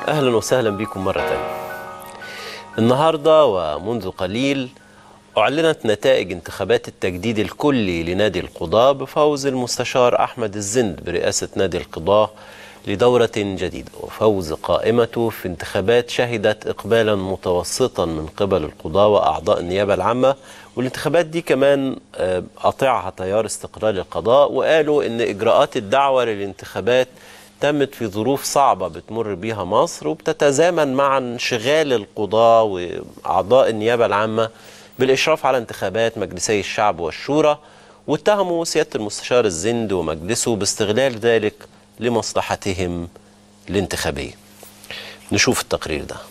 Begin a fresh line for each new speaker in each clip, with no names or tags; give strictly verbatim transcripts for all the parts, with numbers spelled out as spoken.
أهلا وسهلا بكم مرة تانية. النهاردة ومنذ قليل أعلنت نتائج انتخابات التجديد الكلي لنادي القضاة بفوز المستشار أحمد الزند برئاسة نادي القضاة لدورة جديدة، وفوز قائمته في انتخابات شهدت إقبالا متوسطا من قبل القضاة وأعضاء النيابة العامة. والانتخابات دي كمان قطعها تيار استقلال القضاء، وقالوا إن إجراءات الدعوة للانتخابات تمت في ظروف صعبة بتمر بيها مصر، وبتتزامن مع انشغال القضاة وأعضاء النيابة العامة بالإشراف على انتخابات مجلسي الشعب والشورى، واتهموا سيادة المستشار الزند ومجلسه باستغلال ذلك لمصلحتهم الانتخابية. نشوف التقرير ده.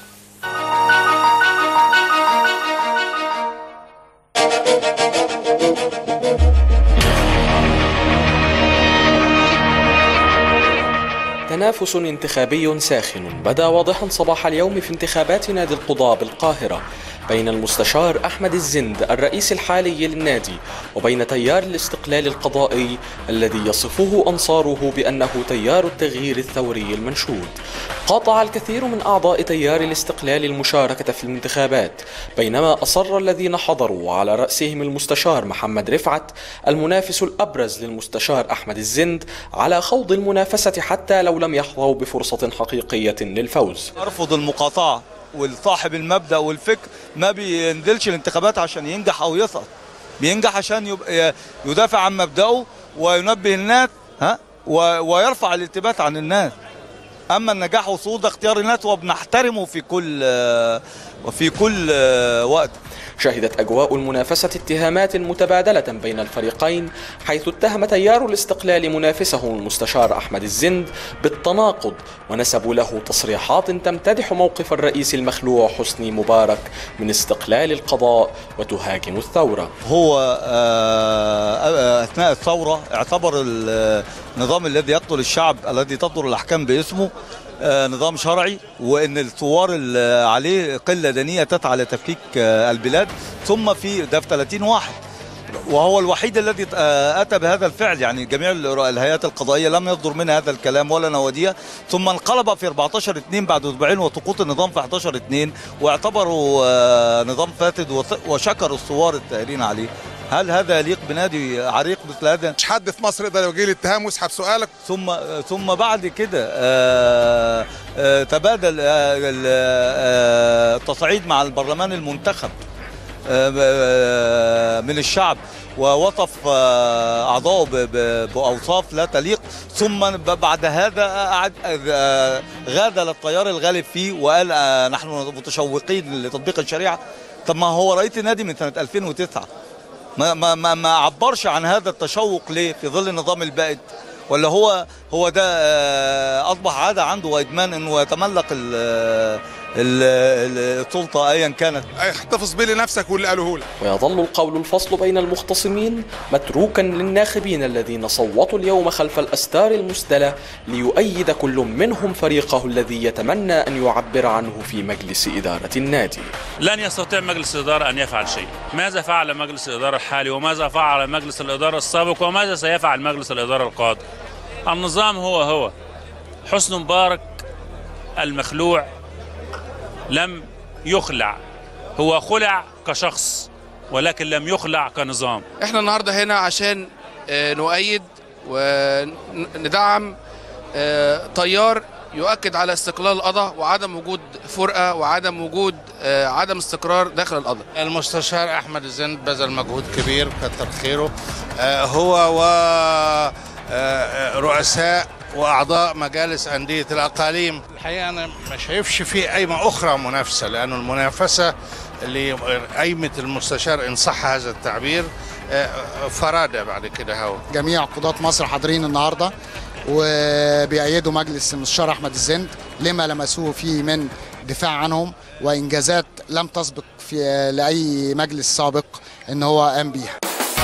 تنافس انتخابي ساخن بدا واضحا صباح اليوم في انتخابات نادي القضاة بالقاهرة بين المستشار أحمد الزند الرئيس الحالي للنادي وبين تيار الاستقلال القضائي الذي يصفه أنصاره بأنه تيار التغيير الثوري المنشود. قاطع الكثير من أعضاء تيار الاستقلال المشاركة في الانتخابات، بينما أصر الذين حضروا على رأسهم المستشار محمد رفعت المنافس الأبرز للمستشار أحمد الزند على خوض المنافسة حتى لو لم يحظوا بفرصة حقيقية للفوز.
أرفض المقاطعة، والصاحب المبدأ والفكر ما بينزلش الانتخابات عشان ينجح أو يسقط، بينجح عشان يدافع عن مبدأه وينبه الناس ها ويرفع الالتباس عن الناس. أما النجاح والصعود ده اختيار الناس وبنحترمه في كل وفي كل وقت.
شهدت أجواء المنافسة اتهامات متبادلة بين الفريقين، حيث اتهم تيار الاستقلال منافسه المستشار أحمد الزند بالتناقض، ونسبوا له تصريحات تمتدح موقف الرئيس المخلوع حسني مبارك من استقلال القضاء وتهاجم الثورة.
هو أثناء الثورة اعتبر النظام الذي يقتل الشعب الذي تصدر الأحكام باسمه نظام شرعي، وان الثوار اللي عليه قله دنيه تسعى لتفكيك البلاد، ثم في ده في ثلاثين واحد، وهو الوحيد الذي اتى بهذا الفعل. يعني جميع الهيئات القضائيه لم يصدر منها هذا الكلام ولا نواديها، ثم انقلب في أربعتاشر اثنين بعد اسبوعين وسقوط النظام في أحد عشر اثنين، واعتبروا نظام فاسد وشكروا الثوار الثائرين عليه. هل هذا يليق بنادي عريق مثل هذا؟
مش حد في مصر يقدر يوجه لي اتهام ويسحب سؤالك.
ثم ثم بعد كده تبادل التصعيد مع البرلمان المنتخب من الشعب، ووصف أعضائه بأوصاف لا تليق، ثم بعد هذا غادر التيار الغالب فيه وقال نحن متشوقين لتطبيق الشريعة. طب ما هو رئيس النادي من سنة ألفين وتسعة، ما ما ما عبرش عن هذا التشوق ليه في ظل النظام البائد؟ ولا هو هو ده اصبح عاده عنده وادمان انه يتملق السلطه ايا كانت؟
احتفظ بيه لنفسك واللي قالوه لك.
ويظل القول الفصل بين المختصمين متروكا للناخبين الذين صوتوا اليوم خلف الاستار المسدله ليؤيد كل منهم فريقه الذي يتمنى ان يعبر عنه في مجلس اداره النادي.
لن يستطيع مجلس الاداره ان يفعل شيء. ماذا فعل مجلس الاداره الحالي وماذا فعل مجلس الاداره السابق وماذا سيفعل مجلس الاداره القادم؟ النظام هو هو. حسني مبارك المخلوع لم يخلع، هو خلع كشخص ولكن لم يخلع كنظام.
احنا النهارده هنا عشان نؤيد وندعم تيار يؤكد على استقلال القضاء وعدم وجود فرقه وعدم وجود عدم استقرار داخل القضاء.
المستشار احمد الزند بذل مجهود كبير كتر خيره، هو ورؤساء واعضاء مجالس انديه الاقاليم. الحقيقه انا ما شايفش في قايمه اخرى منافسه، لانه المنافسه اللي قايمه المستشار ان صح هذا التعبير فراده بعد كده. هو
جميع قضاة مصر حاضرين النهارده وبيأيدوا مجلس المستشار احمد الزند لما لمسوه فيه من دفاع عنهم وانجازات لم تسبق في لاي مجلس سابق ان هو قام بيها.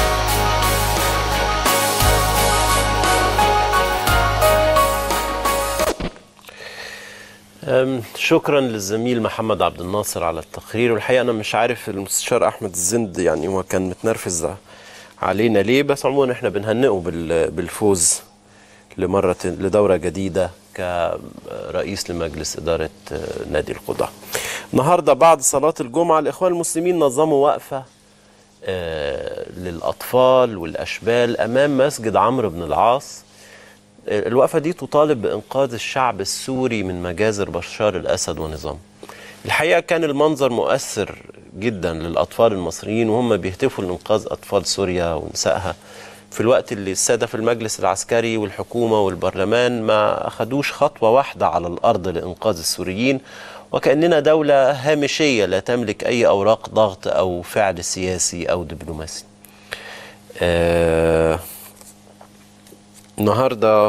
شكرا للزميل محمد عبد الناصر على التقرير. والحقيقه انا مش عارف المستشار احمد الزند يعني هو كان متنرفز علينا ليه، بس عموما احنا بنهنئه بالفوز لمره لدوره جديده كرئيس لمجلس إدارة نادي القضاة. النهاردة بعد صلاة الجمعة الإخوان المسلمين نظموا وقفة للأطفال والأشبال أمام مسجد عمرو بن العاص. الوقفة دي تطالب بإنقاذ الشعب السوري من مجازر بشار الأسد ونظامه. الحقيقة كان المنظر مؤثر جدا للأطفال المصريين وهم بيهتفوا لإنقاذ أطفال سوريا ونسائها في الوقت اللي السادة في المجلس العسكري والحكومة والبرلمان ما أخدوش خطوة واحدة على الأرض لإنقاذ السوريين، وكأننا دولة هامشية لا تملك أي أوراق ضغط أو فعل سياسي أو دبلوماسي. آه النهارده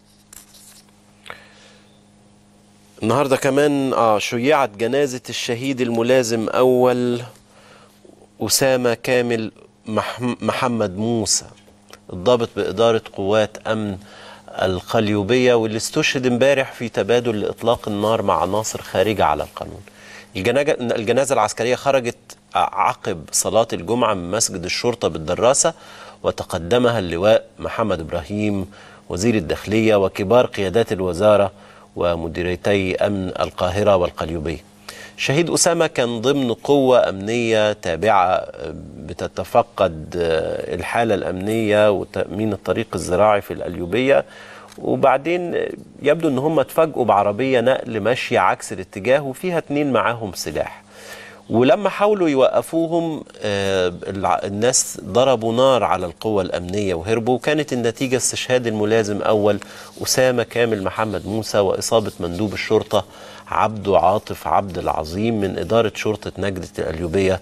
النهارده كمان اه شيعت جنازة الشهيد الملازم أول أسامة كامل محمد موسى، الضابط بإدارة قوات أمن القليوبية واللي استشهد امبارح في تبادل لإطلاق النار مع عناصر خارجة على القانون. الجنازة العسكرية خرجت عقب صلاة الجمعة من مسجد الشرطة بالدراسة، وتقدمها اللواء محمد إبراهيم وزير الداخلية وكبار قيادات الوزارة ومديريتي أمن القاهرة والقليوبية. شهيد أسامة كان ضمن قوة أمنية تابعة بتتفقد الحالة الأمنية وتأمين الطريق الزراعي في القليوبية، وبعدين يبدو أن هم اتفاجئوا بعربية نقل ماشية عكس الاتجاه وفيها اتنين معاهم سلاح، ولما حاولوا يوقفوهم الناس ضربوا نار على القوة الأمنية وهربوا، وكانت النتيجة استشهاد الملازم أول أسامة كامل محمد موسى وإصابة مندوب الشرطة عبده عاطف عبد العظيم من إدارة شرطة نجدة القليوبية.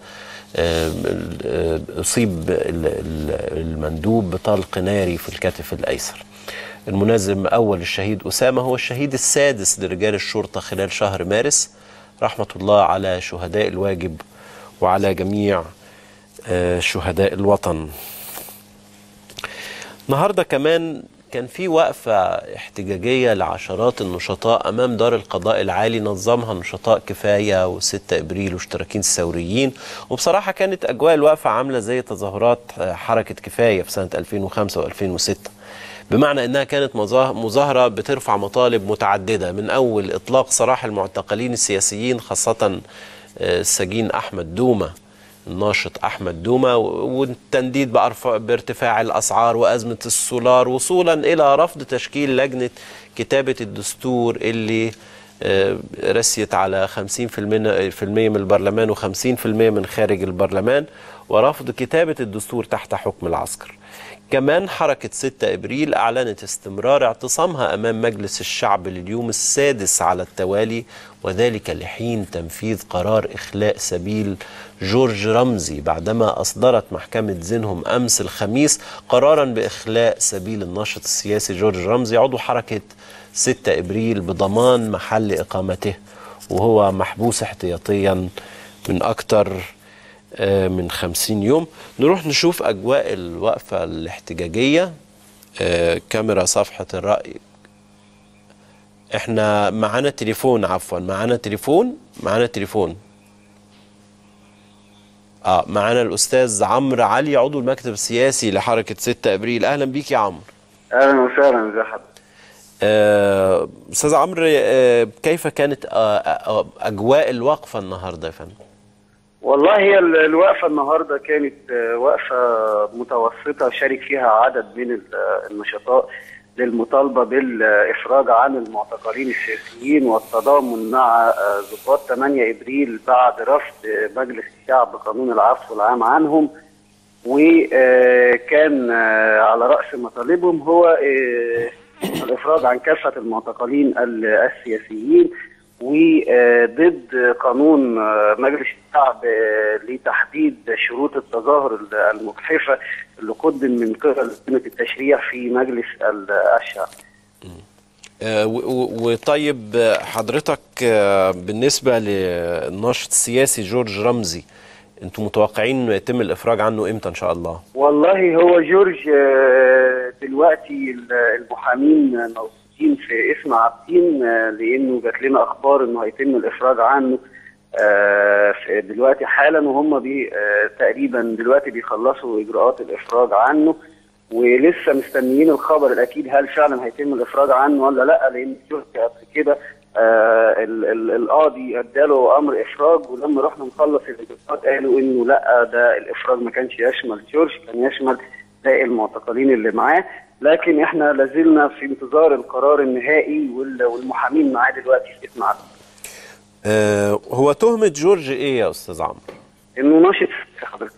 أصيب المندوب بطلق ناري في الكتف الأيسر. الملازم أول الشهيد أسامة هو الشهيد السادس لرجال الشرطة خلال شهر مارس. رحمة الله على شهداء الواجب وعلى جميع شهداء الوطن. النهاردة كمان كان في وقفة احتجاجية لعشرات النشطاء أمام دار القضاء العالي، نظمها نشطاء كفاية وستة إبريل واشتراكين الثوريين، وبصراحة كانت أجواء الوقفة عاملة زي تظاهرات حركة كفاية في سنة ألفين وخمسة وألفين وستة، بمعنى أنها كانت مظاهرة بترفع مطالب متعددة، من أول إطلاق سراح المعتقلين السياسيين خاصة السجين أحمد دومة الناشط أحمد دومة، والتنديد بارتفاع الأسعار وأزمة السولار، وصولا إلى رفض تشكيل لجنة كتابة الدستور اللي رسيت على خمسين بالمئة من البرلمان وخمسين بالمئة من خارج البرلمان، ورفض كتابة الدستور تحت حكم العسكر. كمان حركة ستة إبريل أعلنت استمرار اعتصامها أمام مجلس الشعب لليوم السادس على التوالي، وذلك لحين تنفيذ قرار إخلاء سبيل جورج رمزي، بعدما أصدرت محكمة زينهم أمس الخميس قرارا بإخلاء سبيل الناشط السياسي جورج رمزي عضو حركة ستة إبريل بضمان محل إقامته، وهو محبوس احتياطيا من أكثر من خمسين يوم. نروح نشوف أجواء الوقفة الاحتجاجية. كاميرا صفحة الرأي. احنا معانا تليفون، عفوا معانا تليفون معانا تليفون اه معانا الأستاذ عمرو علي عضو المكتب السياسي لحركة ستة إبريل. أهلا بيك يا عمرو.
أهلا وسهلا، ازي حضرتك؟
آه أستاذ عمرو، آه كيف كانت آه أجواء الوقفة النهاردة يا فندم؟
والله هي الوقفة النهاردة كانت وقفة متوسطة شارك فيها عدد من النشطاء للمطالبة بالإفراج عن المعتقلين السياسيين والتضامن مع ضباط ثمانية إبريل بعد رفض مجلس الشعب قانون العفو العام عنهم. وكان على رأس مطالبهم هو الإفراج عن كافة المعتقلين السياسيين، وضد قانون مجلس الشعب لتحديد شروط التظاهر المجحفة اللي قدم من قبل لجنة التشريع في مجلس الشعب.
وطيب حضرتك بالنسبة للناشط السياسي جورج رمزي، انتم متوقعين انه يتم الافراج عنه امتى ان شاء الله؟
والله هو جورج دلوقتي المحامين موجودين في اسم عابدين، لانه جات لنا اخبار انه هيتم الافراج عنه دلوقتي حالا، وهم بي تقريبا دلوقتي بيخلصوا اجراءات الافراج عنه. ولسه مستنيين الخبر الاكيد هل فعلا هيتم الافراج عنه ولا لا، لان جورج قبل كده آه القاضي اداله امر افراج، ولما رحنا نخلص الاجراءات قالوا انه لا، ده الافراج ما كانش يشمل جورج، كان يشمل باقي المعتقلين اللي معاه. لكن احنا لازلنا في انتظار القرار النهائي والمحامين معاه دلوقتي في اسم عدل.
آه هو تهمة جورج ايه يا استاذ عمرو؟
انه ناشط في حضرتك.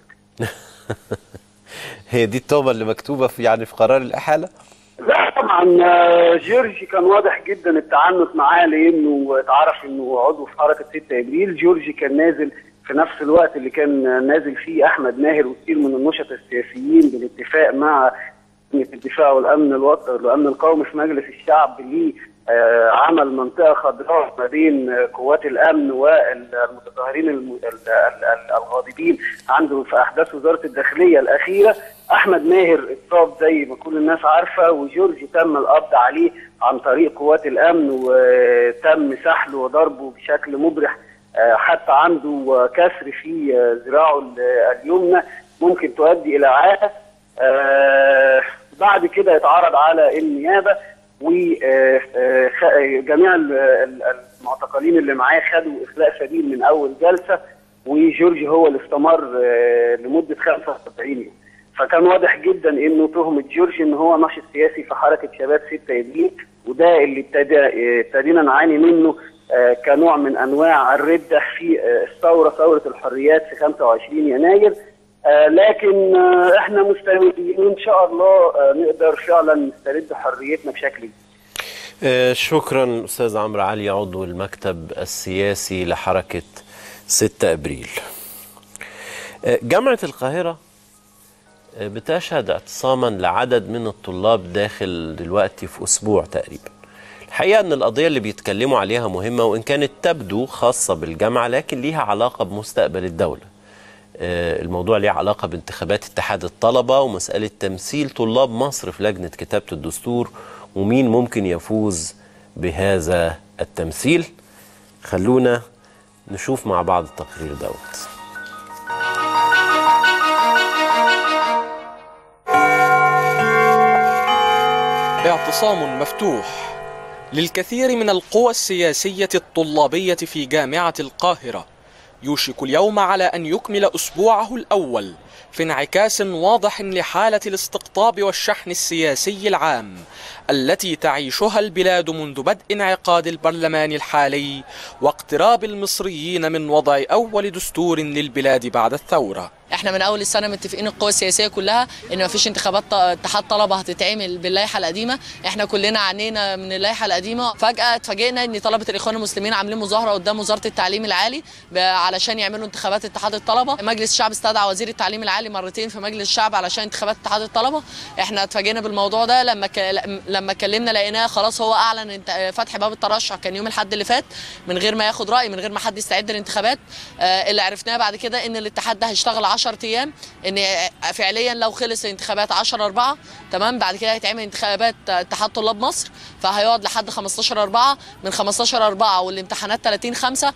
هي دي التهمة اللي مكتوبة في يعني في قرار الإحالة؟
لا طبعا، جورج كان واضح جدا التعنت معاه، لانه اتعرف انه عضو في حركة ستة ابريل. جورج كان نازل في نفس الوقت اللي كان نازل فيه احمد ماهر وكثير من النشطاء السياسيين بالاتفاق مع الدفاع والامن الوطني والامن القومي في مجلس الشعب لعمل منطقه خضراء ما بين قوات الامن والمتظاهرين الغاضبين عنده في احداث وزاره الداخليه الاخيره. احمد ماهر اتصاب زي ما كل الناس عارفه، وجورج تم القبض عليه عن طريق قوات الامن، وتم سحله وضربه بشكل مبرح، حتى عنده كسر في ذراعه اليمنى ممكن تؤدي الى عاهه. آه بعد كده اتعرض على النيابه، وجميع المعتقلين اللي معاه خدوا اخلاء سبيل من اول جلسه، وجورج هو اللي استمر آه لمده خمسة وسبعين يوم. فكان واضح جدا انه تهمه جورج ان هو ناشط سياسي في حركه شباب ستة ابريل، وده اللي ابتدى ابتدينا نعاني منه آه كنوع من انواع الرده في آه الثوره، ثوره الحريات في خمسة وعشرين يناير. آه لكن آه احنا مستعدين ان شاء الله آه نقدر فعلا نسترد حريتنا بشكل كبير.
آه شكرا استاذ عمرو علي، عضو المكتب السياسي لحركه ستة ابريل. آه جامعه القاهره آه بتشهد اعتصاما لعدد من الطلاب داخل دلوقتي في اسبوع تقريبا. الحقيقه ان القضيه اللي بيتكلموا عليها مهمه، وان كانت تبدو خاصه بالجامعه لكن ليها علاقه بمستقبل الدوله. الموضوع ليه علاقة بانتخابات اتحاد الطلبة ومسألة تمثيل طلاب مصر في لجنة كتابة الدستور، ومين ممكن يفوز بهذا التمثيل. خلونا نشوف مع بعض التقرير دوت.
اعتصام مفتوح للكثير من القوى السياسية الطلابية في جامعة القاهرة يوشك اليوم على أن يكمل أسبوعه الأول في انعكاس واضح لحالة الاستقطاب والشحن السياسي العام التي تعيشها البلاد منذ بدء انعقاد البرلمان الحالي واقتراب المصريين من وضع أول دستور للبلاد بعد الثورة.
احنا من اول السنه متفقين القوى السياسيه كلها ان مفيش انتخابات اتحاد طلبه هتتعمل باللائحه القديمه. احنا كلنا عانينا من اللائحه القديمه، فجاه اتفاجئنا ان طلبه الاخوان المسلمين عاملين مظاهره قدام وزاره التعليم العالي علشان يعملوا انتخابات اتحاد الطلبه. مجلس الشعب استدعى وزير التعليم العالي مرتين في مجلس الشعب علشان انتخابات اتحاد الطلبه. احنا اتفاجئنا بالموضوع ده لما ك... لما كلمنا لقيناه خلاص هو اعلن فتح باب الترشح، كان يوم الاحد اللي فات، من غير ما ياخد راي، من غير ما حد يستعد للانتخابات. آه اللي عرفناه بعد كده ان الاتحاد ده هيشتغل عشرة ايام، ان فعليا لو خلص الانتخابات عشرة أربعة تمام، بعد كده هيتعمل انتخابات اتحاد طلاب مصر، فهيقعد لحد خمستاشر أربعة، من خمستاشر أربعة والامتحانات تلاتين خمسة،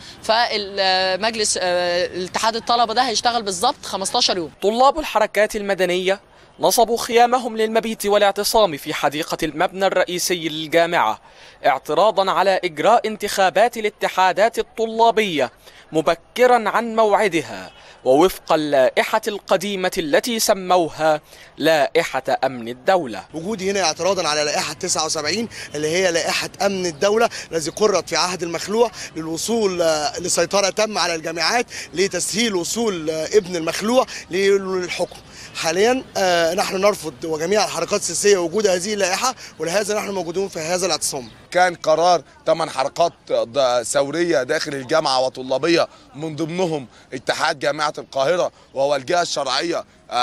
فالمجلس الاتحاد الطلبه ده هيشتغل بالظبط خمستاشر يوم.
طلاب الحركات المدنيه نصبوا خيامهم للمبيت والاعتصام في حديقة المبنى الرئيسي للجامعة اعتراضا على إجراء انتخابات الاتحادات الطلابية مبكرا عن موعدها ووفق اللائحة القديمة التي سموها لائحة أمن الدولة.
وجودي هنا اعتراضا على لائحة تسعة وسبعين اللي هي لائحة أمن الدولة الذي قررت في عهد المخلوع للوصول لسيطرة تم على الجامعات لتسهيل وصول ابن المخلوع للحكم. حاليا نحن نرفض وجميع الحركات السياسية وجود هذه اللائحة، ولهذا نحن موجودون في هذا الاعتصام.
كان قرار ثمان حركات ثورية داخل الجامعة وطلابية من ضمنهم اتحاد جامعة القاهرة وهو الجهة الشرعية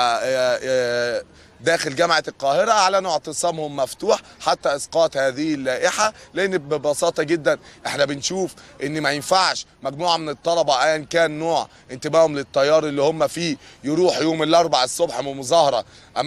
داخل جامعة القاهرة، أعلنوا اعتصامهم مفتوح حتى إسقاط هذه اللائحة، لأن ببساطة جدا احنا بنشوف إن ما ينفعش مجموعة من الطلبة أيا كان نوع انتمائهم للتيار اللي هم فيه يروح يوم الأربعاء الصبح بمظاهرة أمام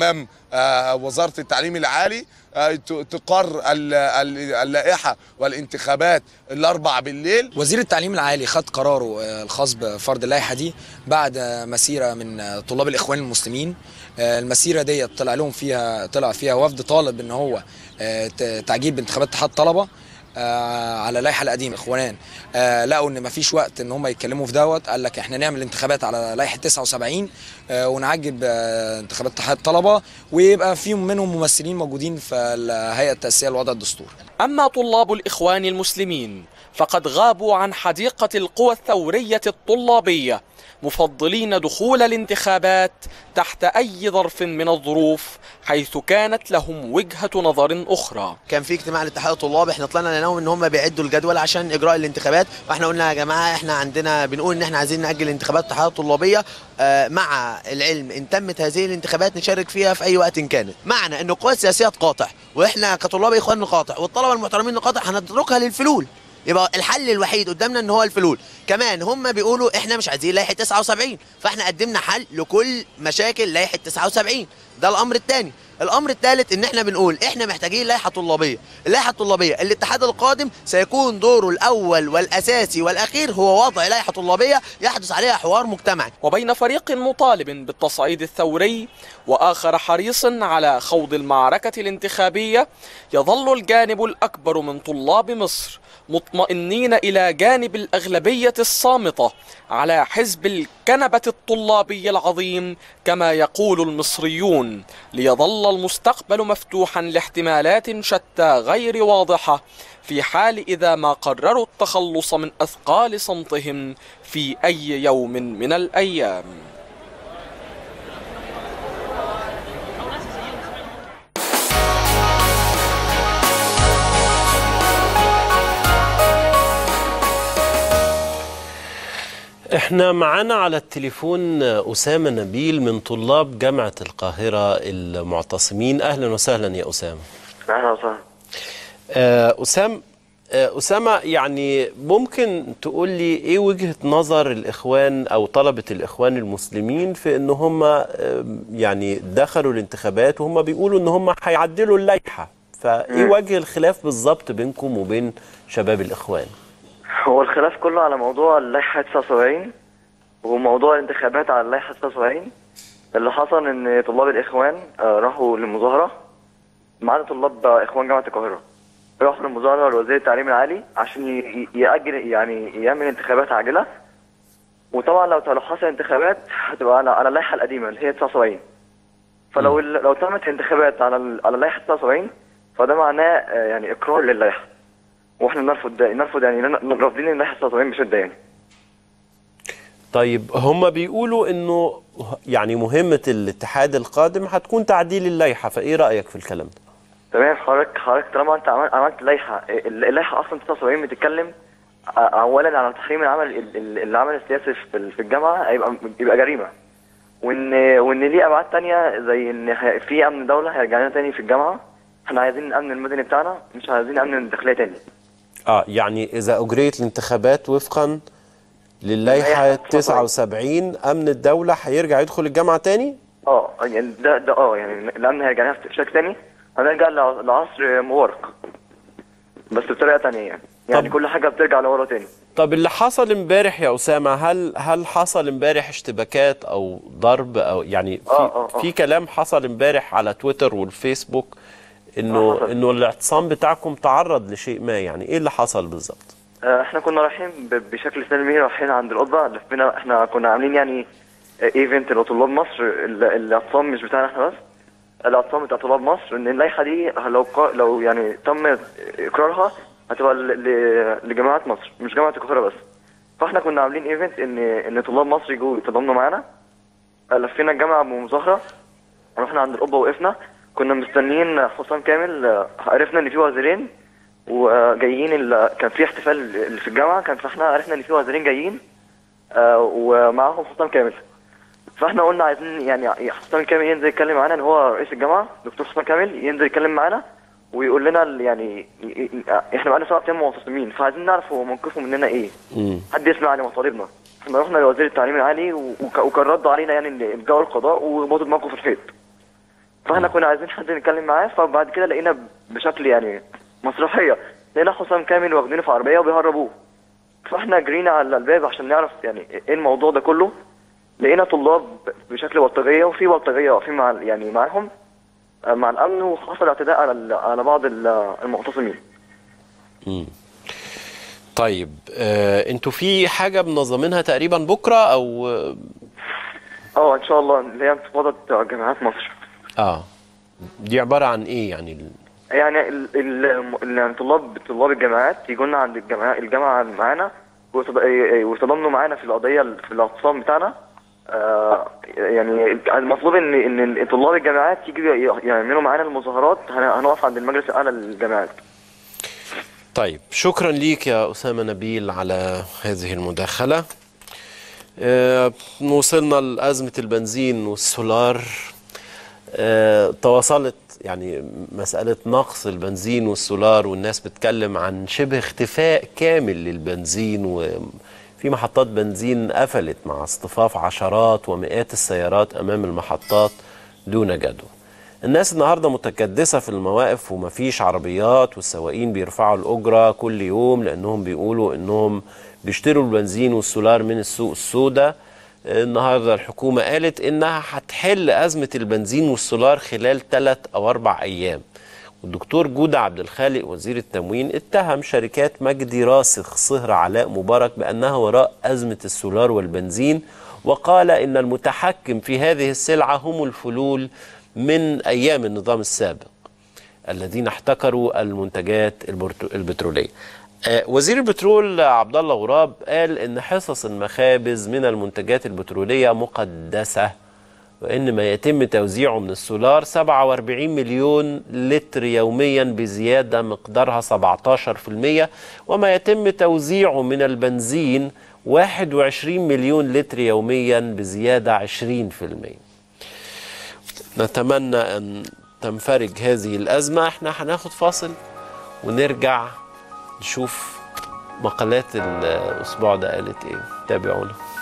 وزاره التعليم العالي تقر اللائحه والانتخابات الاربع بالليل.
وزير التعليم العالي خد قراره الخاص بفرض اللائحه دي بعد مسيره من طلاب الاخوان المسلمين. المسيره دي طلع لهم فيها طلع فيها وفد طالب ان هو تعجيل بانتخابات اتحاد الطلبه على اللائحه القديمه. اخوان لقوا ان مفيش وقت ان هم يتكلموا في دوت، قال لك احنا نعمل انتخابات على لائحه تسعة وسبعين ونعجب انتخابات اتحاد الطلبه ويبقى فيهم منهم ممثلين موجودين في الهيئه التاسيسيه لوضع الدستور.
اما طلاب الاخوان المسلمين فقد غابوا عن حديقه القوى الثوريه الطلابيه، مفضلين دخول الانتخابات تحت أي ظرف من الظروف حيث كانت لهم وجهة نظر أخرى.
كان في اجتماع لاتحاد الطلاب، احنا طلعنا لقيناهم ان هم بيعدوا الجدول عشان اجراء الانتخابات، واحنا قلنا يا جماعه احنا عندنا بنقول ان احنا عايزين ناجل الانتخابات الاتحاد الطلابيه، آه مع العلم ان تمت هذه الانتخابات نشارك فيها في اي وقت كانت. معنى ان القوى السياسيه تقاطع واحنا كطلاب اخوان نقاطع والطلبه المحترمين نقاطع، هنتركها للفلول. يبقى الحل الوحيد قدامنا ان هو الفلول. كمان هم بيقولوا احنا مش عايزين لائحه تسعة وسبعين، فاحنا قدمنا حل لكل مشاكل لائحه تسعة وسبعين. ده الامر الثاني. الامر الثالث ان احنا بنقول احنا محتاجين لائحه طلابيه. اللائحه الطلابيه الاتحاد القادم سيكون دوره الاول والاساسي والاخير هو وضع لائحه طلابيه يحدث عليها حوار مجتمعي.
وبين فريق مطالب بالتصعيد الثوري واخر حريص على خوض المعركه الانتخابيه، يظل الجانب الاكبر من طلاب مصر مطمئنين إلى جانب الأغلبية الصامتة على حزب الكنبة الطلابي العظيم كما يقول المصريون، ليظل المستقبل مفتوحا لاحتمالات شتى غير واضحة في حال إذا ما قرروا التخلص من أثقال صمتهم في أي يوم من الأيام.
احنا معانا على التليفون أسامة نبيل من طلاب جامعة القاهرة المعتصمين. أهلا وسهلا يا أسامة.
أهلا وسهلا.
أسامة أسامة يعني ممكن تقول لي إيه وجهة نظر الإخوان أو طلبة الإخوان المسلمين في إن هم يعني دخلوا الانتخابات وهم بيقولوا إن هم هيعدلوا اللائحة، فإيه وجه الخلاف بالظبط بينكم وبين شباب الإخوان؟
هو الخلاف كله على موضوع اللائحة تسعة وسبعين وموضوع الانتخابات على اللائحة تسعة وسبعين. اللي حصل ان طلاب الاخوان راحوا للمظاهرة، ما عدا طلاب اخوان جامعة القاهرة، راحوا للمظاهرة لوزير التعليم العالي عشان يأجل يعني يعمل انتخابات عاجلة. وطبعا لو لو حصل انتخابات هتبقى على على اللائحة القديمة اللي هي تسعة وسبعين. فلو لو تمت انتخابات على على اللائحة تسعة وسبعين فده معناه يعني اقرار للائحة، واحنا نرفض نرفض يعني رافضين اللائحه تسعة وسبعين بشده يعني.
طيب هم بيقولوا انه يعني مهمه الاتحاد القادم هتكون تعديل اللائحه، فايه رايك في الكلام ده؟
تمام. حضرتك حضرتك طالما انت عملت لائحه، اللائحه اصلا تسعة وسبعين بتتكلم اولا على تحريم العمل العمل السياسي في الجامعه، هيبقى يبقى جريمه، وان وان ليه ابعاد ثانيه زي ان في امن دوله هيرجع لنا ثاني في الجامعه. احنا عايزين الامن المدني بتاعنا، مش عايزين امن الداخليه ثاني.
اه يعني اذا اجريت الانتخابات وفقا للائحه تسعة وسبعين امن الدوله هيرجع يدخل الجامعه تاني؟
اه يعني ده ده اه يعني الامن هيرجع لنا في شكل تاني، هنرجع لعصر مبارك بس بطريقه تانيه يعني. يعني كل حاجه بترجع لورا تاني.
طب اللي حصل امبارح يا اسامه، هل هل حصل امبارح اشتباكات او ضرب او يعني في آه آه آه. في كلام حصل امبارح على تويتر والفيسبوك انه آه انه الاعتصام بتاعكم تعرض لشيء ما، يعني ايه اللي حصل بالظبط؟
آه احنا كنا رايحين بشكل سلمي، رايحين عند القضبه، لفينا. احنا كنا عاملين يعني ايفنت لطلاب مصر. الاعتصام مش بتاعنا احنا بس، الاعتصام بتاع طلاب مصر، ان اللائحه دي لو لو يعني تم اقرارها هتبقى لجامعات مصر مش جامعه القاهره بس. فاحنا كنا عاملين ايفنت ان ان طلاب مصر يجوا يتضامنوا معانا. لفينا الجامعه بمظاهره، رحنا عند القبه وقفنا، كنا مستنيين حسام كامل. عرفنا ان في وزيرين وجايين، كان في احتفال اللي في الجامعه، كان فاحنا عرفنا ان في وزيرين جايين ومعاهم حسام كامل. فاحنا قلنا عايزين يعني حسام كامل ينزل يتكلم معانا، ان هو رئيس الجامعه دكتور حسام كامل ينزل يتكلم معانا ويقول لنا يعني احنا بقالنا سبع ايام معتصمين، فعايزين نعرف هو موقفه مننا ايه. مم. حد يسمع عن مطالبنا. احنا رحنا لوزير التعليم العالي وكان رد علينا يعني ان الجو القضاء وباطل موقف الحيط. فاحنا كنا عايزين حد نتكلم معاه. فبعد كده لقينا بشكل يعني مسرحيه، لقينا حسام كامل واخدينه في عربيه وبيهربوه. فاحنا جرينا على الباب عشان نعرف يعني ايه الموضوع ده كله. لقينا طلاب بشكل بلطجيه، وفي بلطجيه واقفين مع يعني معاهم مع الامن، وحصل اعتداء على على بعض المعتصمين.
امم طيب آه، انتوا في حاجه منظمينها تقريبا بكره او
اه ان شاء الله، اللي هي انتفاضه جامعات مصر.
اه دي عباره عن ايه يعني؟ ال...
يعني ال ال ال طلاب طلاب الجامعات يجوا لنا عند الجامعه الجامعه معانا ويتضامنوا معانا في القضيه في الاعتصام بتاعنا. آه يعني المطلوب ان ان طلاب الجامعات يجوا يعملوا معانا المظاهرات، هنقف عند المجلس الاعلى للجامعات.
طيب شكرا ليك يا أسامة نبيل على هذه المداخلة. آه وصلنا لأزمة البنزين والسولار. آه تواصلت يعني مسألة نقص البنزين والسولار، والناس بتتكلم عن شبه اختفاء كامل للبنزين، وفي محطات بنزين قفلت مع اصطفاف عشرات ومئات السيارات أمام المحطات دون جدوى. الناس النهاردة متكدسة في المواقف ومفيش عربيات، والسواقين بيرفعوا الأجرة كل يوم لأنهم بيقولوا أنهم بيشتروا البنزين والسولار من السوق السوداء. النهاردة الحكومة قالت إنها هتحل أزمة البنزين والسولار خلال ثلاث أو أربع أيام. والدكتور جودة عبد الخالق وزير التموين اتهم شركات مجدي راسخ صهر علاء مبارك بأنها وراء أزمة السولار والبنزين، وقال إن المتحكم في هذه السلعة هم الفلول من أيام النظام السابق الذين احتكروا المنتجات البترولية. وزير البترول عبد الله غراب قال إن حصص المخابز من المنتجات البترولية مقدسة، وإن ما يتم توزيعه من السولار سبعة وأربعين مليون لتر يوميا بزيادة مقدارها سبعتاشر بالمئة، وما يتم توزيعه من البنزين واحد وعشرين مليون لتر يوميا بزيادة عشرين بالمئة. نتمنى أن تنفرج هذه الأزمة. احنا هناخد فاصل ونرجع نشوف مقالات الأسبوع ده قالت ايه. تابعونا.